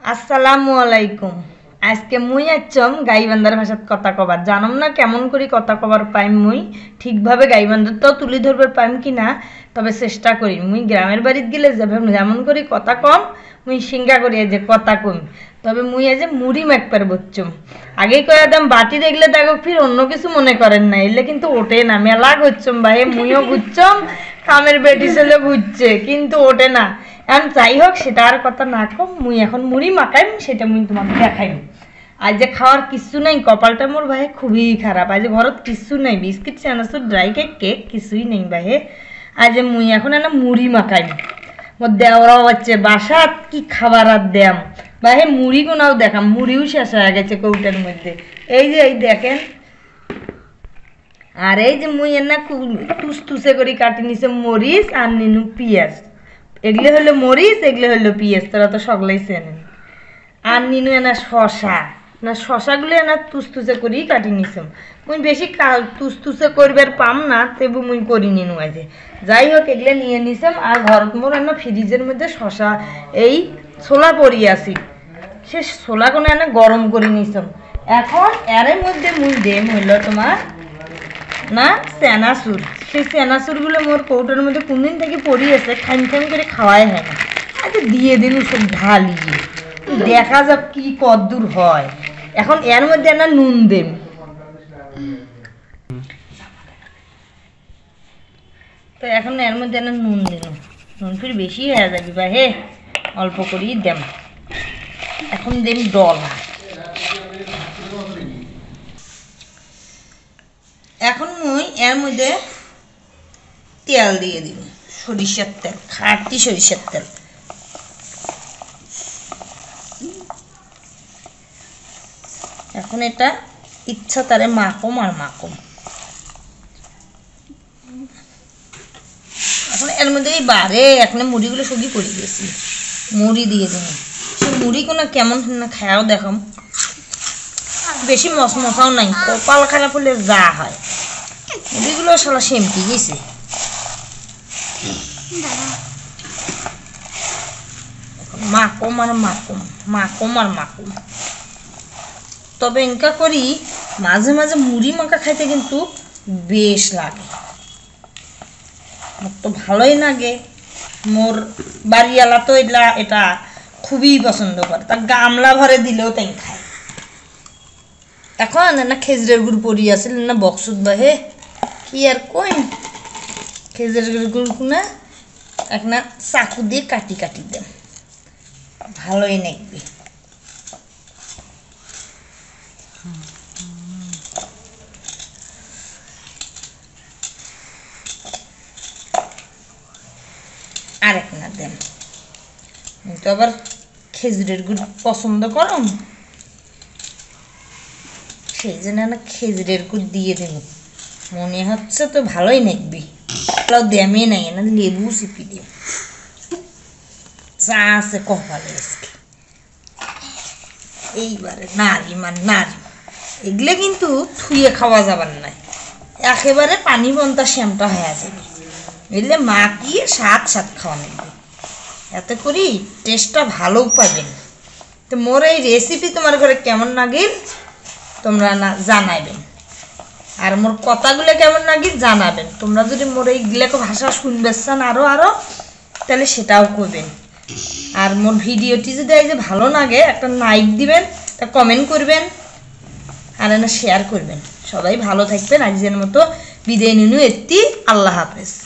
আসসালামু আলাইকুম। আজকে মুই আচ্ছম গাইবান্ধার ভাষাত কথা কবার জানম না কেমন করি কথা কবার পাইম। মুই ঠিকভাবে গাইবান্ধার তো তুলি ধরবার পাইম কি না, তবে চেষ্টা করি। মুই গ্রামের বাড়িতে গেলে যেমন করি কথা কম, মুই সিঙ্গা করি যে কথা কম। তবে মুই আজ মুড়ি মাখবার বচ্চম। আগেই কয়ে দাম বাটি দেখলে দেখো ফির অন্য কিছু মনে করেন না, এলে কিন্তু ওঠে না। মেলা হচ্ছম ভাই, মুইও বুঝছম, কামের বেটি ছেলে বুঝছে, কিন্তু ওঠে না। এখন যাই হোক, সেটা আর কথা না কম। মুই এখন মুড়ি মাখাইম, সেটা মুই তোমাকে দেখাইম। আজ যে খাওয়ার কিছু নাই, কপালটা মোর ভাই খুবই খারাপ। আজ ঘরত কিছু নাই, বিস্কিট চানাচুর ড্রাই কেক কেক কিছুই নেই ভাই। আজ মুই এখন একটা মুড়ি মাখাইম। মোর দেওয়ারাও হচ্ছে বাসাত কি খাবার আর দেম ভাই। মুড়ি কোনাও দেখাম, মুড়িও শেষ হয়ে গেছে কৌটার মধ্যে। এই যে এই দেখেন, আর এই যে মুই না তুসতুসে করে কাটি নিছে মরিচ আর নিনু পিঁয়াজ। এগুলো হলো মরিচ, এগুলো হলো পিঁয়াজ, তোরা তো সকলেই চেনেন। আর নিনু এনা শশা, না শশাগুলো এনা তুসতুসে করেই কাটি নিছম। মুই বেশি তুসতুসে করবার পাম না, তেবু মুই করি নিনু আজে। যাই হোক, এগুলো নিয়ে নিছম। আর ঘরত মোর এনা ফ্রিজের মধ্যে শশা এই ছোলা পরি আসি, সে ছোলা কোনো এনে গরম করে নিছম। এখন এর মধ্যে মুই দেম হইল তোমার না চেনাচুর। সেই চেনাচুরগুলো মোর কৌটার মধ্যে কোনদিন থেকে পড়ি আছে, খাইম খাইম করে খাওয়াই হয় না। আচ্ছা দিয়ে দিন সব ঢালিয়ে, দেখা যাক কি কদ্দূর হয়। এখন এর মধ্যে না নুন দেম। তো এখন এর মধ্যে না নুন দিন, নুন ফির বেশি হয়ে যাবি বা হে, অল্প করেই দেম। এখন দেম ডলা। এখন মুই এর মধ্যে তেল দিয়ে দিব, সরিষার তেল, খাঁটি সরিষার তেল। এখন এটা ইচ্ছা তারে মাখম আর মাখম। এখন এর মধ্যে এই বারে এখন মুড়িগুলো সবই করে দিয়েছি, মুড়ি দিয়ে দিন। সে মুড়ি কোনো কেমন না খায়াও দেখাম, বেশি মশমশাও নাই। কপাল খারাপ হলে যা হয়, মুড়িগুলো সালা সেমটি গেছে। মাকম আর মাকম, মাকম আর মাকম। তবে এনকা করি মাঝে মাঝে মুড়ি মাখা খাইতে কিন্তু বেশ লাগে, মোর তো ভালোই লাগে। মোর বাড়িওয়ালা তো এটা খুবই পছন্দ করে, তার গামলা ভরে দিলেও তাই খায়। এখন না খেজুরের গুড় পরি আছিল না বক্সুত বাহে, কি আর কই, খেজুরের গুড় না একটা চাকু দিয়ে কাটি কাটি দেন, ভালোই নাকবে। আরেক না দেন, তো আবার খেজুরের গুড় পছন্দ করম, সেই জন্য না খেজুরের গুড় দিয়ে দেব। মনে হচ্ছে তো ভালোই নাকবি, দেমে নাই না লেবু চিপি দিও, যা আছে কপালে আজকে। এইবারে নারিমান নারিম, এগুলো কিন্তু থুয়ে খাওয়া যাবার নাই, একেবারে পানি বন্তা শ্যামটা হয়ে যাবে। এগুলো মাখিয়ে সাত সাত খাওয়া নেবে, এতে করি টেস্টটা ভালোও পাবেন। তো মোর এই রেসিপি তোমার ঘরে কেমন লাগিল তোমরা না জানাবেন, আর মোর কথাগুলো কেমন লাগি জানাবেন। তোমরা যদি মোর এইগুলো ভাষা শুনবে চান আরো তাহলে সেটাও করবেন। আর মোর ভিডিওটি যদি এই যে ভালো লাগে একটা লাইক দিবেন, তা কমেন্ট করবেন, আর না শেয়ার করবেন। সবাই ভালো থাকবেন। আজকের মতো বিদায় নিনু, এত্তি, আল্লাহ হাফেজ।